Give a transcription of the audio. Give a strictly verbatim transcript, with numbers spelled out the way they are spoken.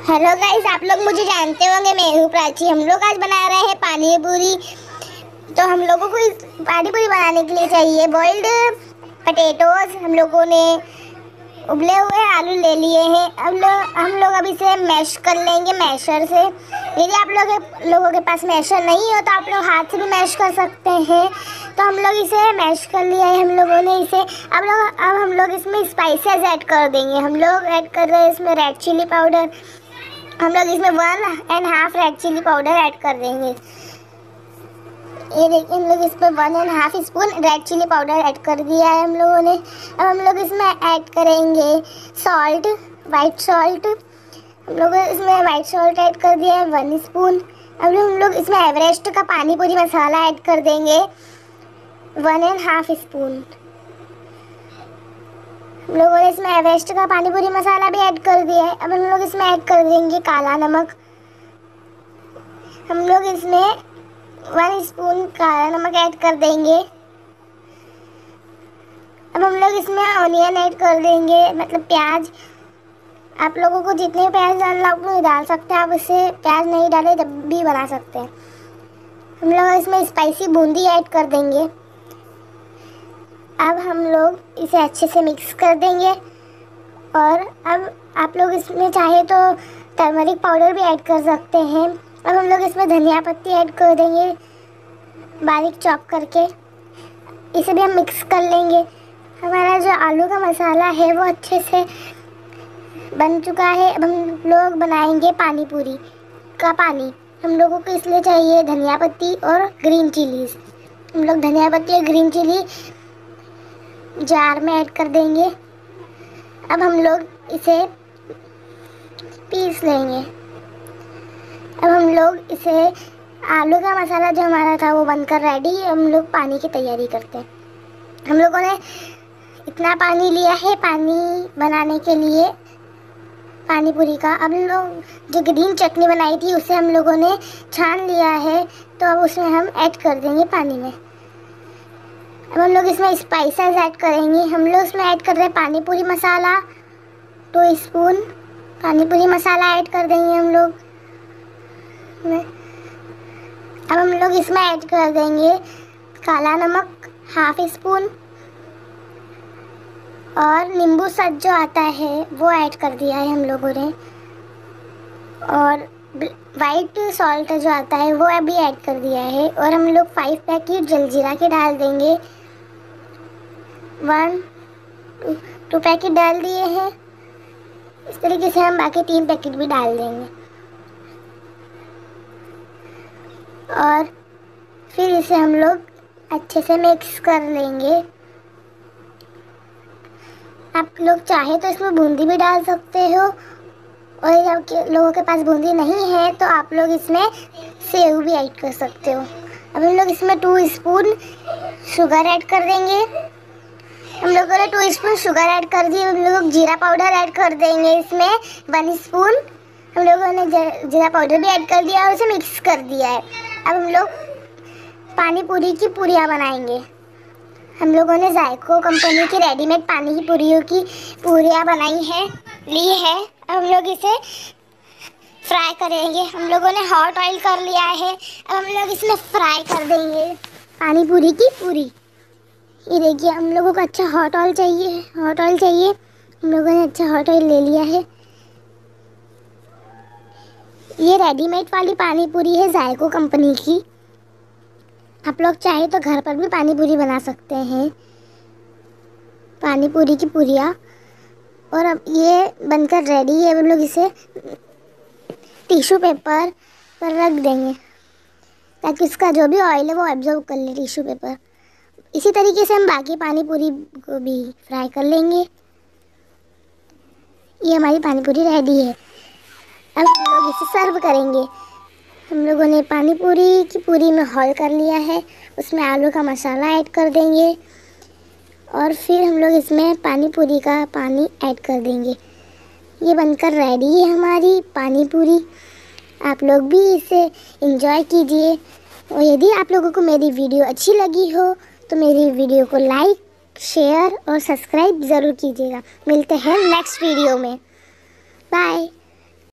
Hello guys, आप लोग मुझे जानते होंगे, मैं हूँ प्राची। हम लोग आज बना रहे हैं पानी पूरी। तो हम लोगों को इस पानी पूरी बनाने के लिए चाहिए बॉइल्ड पटेटोज। हम लोगों ने उबले हुए आलू ले लिए हैं। अब लोग हम लोग अब इसे मैश कर लेंगे मैशर से। यदि आप लोग लोगों के पास मैशर नहीं हो तो आप लोग हाथ से भी मैश कर सकते हैं। तो हम लोग इसे मैश कर लिया है हम लोगों ने इसे। अब लोग अब हम लोग इसमें स्पाइसेस ऐड कर देंगे। हम लोग ऐड कर रहे हैं इसमें रेड चिली पाउडर। हम लोग इसमें one and half red chilli powder add कर देंगे। ये देखिए, हम लोग इसमें one and half spoon red chilli powder add कर दिया है हम लोगों ने। अब हम लोग इसमें ऐड करेंगे सॉल्ट, वाइट सॉल्ट। हम लोग इसमें वाइट सॉल्ट ऐड कर दिया है वन स्पून। अब हम लोग इसमें एवरेस्ट का पानी पूरी मसाला ऐड कर देंगे वन एंड हाफ स्पून। हम लोगों ने इसमें एवरेस्ट का पानी पूरी मसाला भी ऐड कर दिया है। अब हम लोग इसमें ऐड कर देंगे काला नमक। हम लोग इसमें वन स्पून काला नमक ऐड कर देंगे। अब हम लोग इसमें ऑनियन ऐड कर देंगे, मतलब प्याज। आप लोगों को जितने प्याज डालना आप लोग डाल सकते हैं। आप इसे प्याज नहीं डाले तब भी बना सकते हैं। हम लोग इसमें स्पाइसी बूंदी ऐड कर देंगे। अब हम लोग इसे अच्छे से मिक्स कर देंगे। और अब आप लोग इसमें चाहे तो टर्मरिक पाउडर भी ऐड कर सकते हैं। अब हम लोग इसमें धनिया पत्ती ऐड कर देंगे बारीक चॉप करके। इसे भी हम मिक्स कर लेंगे। हमारा जो आलू का मसाला है वो अच्छे से बन चुका है। अब हम लोग बनाएंगे पानी पूरी का पानी। हम लोगों को इसलिए चाहिए धनिया पत्ती और ग्रीन चिलीज। हम लोग धनिया पत्ती और ग्रीन चिली जार में ऐड कर देंगे। अब हम लोग इसे पीस लेंगे। अब हम लोग इसे आलू का मसाला जो हमारा था वो बनकर रेडी। हम लोग पानी की तैयारी करते हैं। हम लोगों ने इतना पानी लिया है पानी बनाने के लिए पानी पूरी का। अब हम लोग जो ग्रीन चटनी बनाई थी उसे हम लोगों ने छान लिया है, तो अब उसमें हम ऐड कर देंगे पानी में। अब हम लोग इसमें स्पाइसेस ऐड करेंगे। हम लोग इसमें ऐड कर रहे हैं पानी पूरी मसाला, टू स्पून पानी पूरी मसाला ऐड कर देंगे हम लोग। अब हम लोग इसमें ऐड कर देंगे काला नमक हाफ स्पून और नींबू सच जो आता है वो ऐड कर दिया है हम लोगों ने। और वाइट सॉल्ट जो आता है वो अभी ऐड कर दिया है। और हम लोग फाइव पैकेट जलजीरा के डाल देंगे। वन टू टू पैकेट डाल दिए हैं। इस तरीके से हम बाकी तीन पैकेट भी डाल देंगे। और फिर इसे हम लोग अच्छे से मिक्स कर लेंगे। आप लोग चाहे तो इसमें बूंदी भी डाल सकते हो, और जब लोगों के पास बूंदी नहीं है तो आप लोग इसमें सेव भी ऐड कर सकते हो। अब हम लोग इसमें टू स्पून शुगर ऐड कर देंगे। हम लोगों ने टू स्पून शुगर ऐड कर दी। हम लोग जीरा पाउडर ऐड कर देंगे इसमें वन स्पून। हम लोगों ने जीरा पाउडर भी ऐड कर दिया और उसे मिक्स कर दिया है। अब हम लोग पानी पूरी की पूरियाँ बनाएंगे। हम लोगों ने जायको कंपनी की रेडीमेड पानी की पूरियों की पूरियाँ बनाई है ली है। अब हम लोग इसे फ्राई करेंगे। हम लोगों ने हॉट ऑयल कर लिया है। अब हम लोग इसमें फ्राई कर देंगे पानी पूरी की पूरी। ये देखिए, हम लोगों को अच्छा हॉट ऑयल चाहिए हॉट ऑयल चाहिए हम लोगों ने अच्छा हॉट ऑयल ले लिया है। ये रेडीमेड वाली पानी पूरी है जायको कंपनी की। आप लोग चाहे तो घर पर भी पानी पूरी बना सकते हैं, पानी पूरी की पूरियाँ। और अब ये बनकर रेडी है। हम लोग इसे टिश्यू पेपर पर रख देंगे ताकि इसका जो भी ऑयल है वो एब्जॉर्ब कर ले टिश्यू पेपर। इसी तरीके से हम बाकी पानी पूरी को भी फ्राई कर लेंगे। ये हमारी पानी पूरी रेडी है। अब हम लोग इसे सर्व करेंगे। हम लोगों ने पानी पूरी की पूरी में हॉल कर लिया है। उसमें आलू का मसाला ऐड कर देंगे और फिर हम लोग इसमें पानी पूरी का पानी ऐड कर देंगे। ये बनकर रेडी है हमारी पानी पूरी। आप लोग भी इसे एंजॉय कीजिए। और यदि आप लोगों को मेरी वीडियो अच्छी लगी हो तो मेरी वीडियो को लाइक, शेयर और सब्सक्राइब ज़रूर कीजिएगा। मिलते हैं नेक्स्ट वीडियो में। बाय।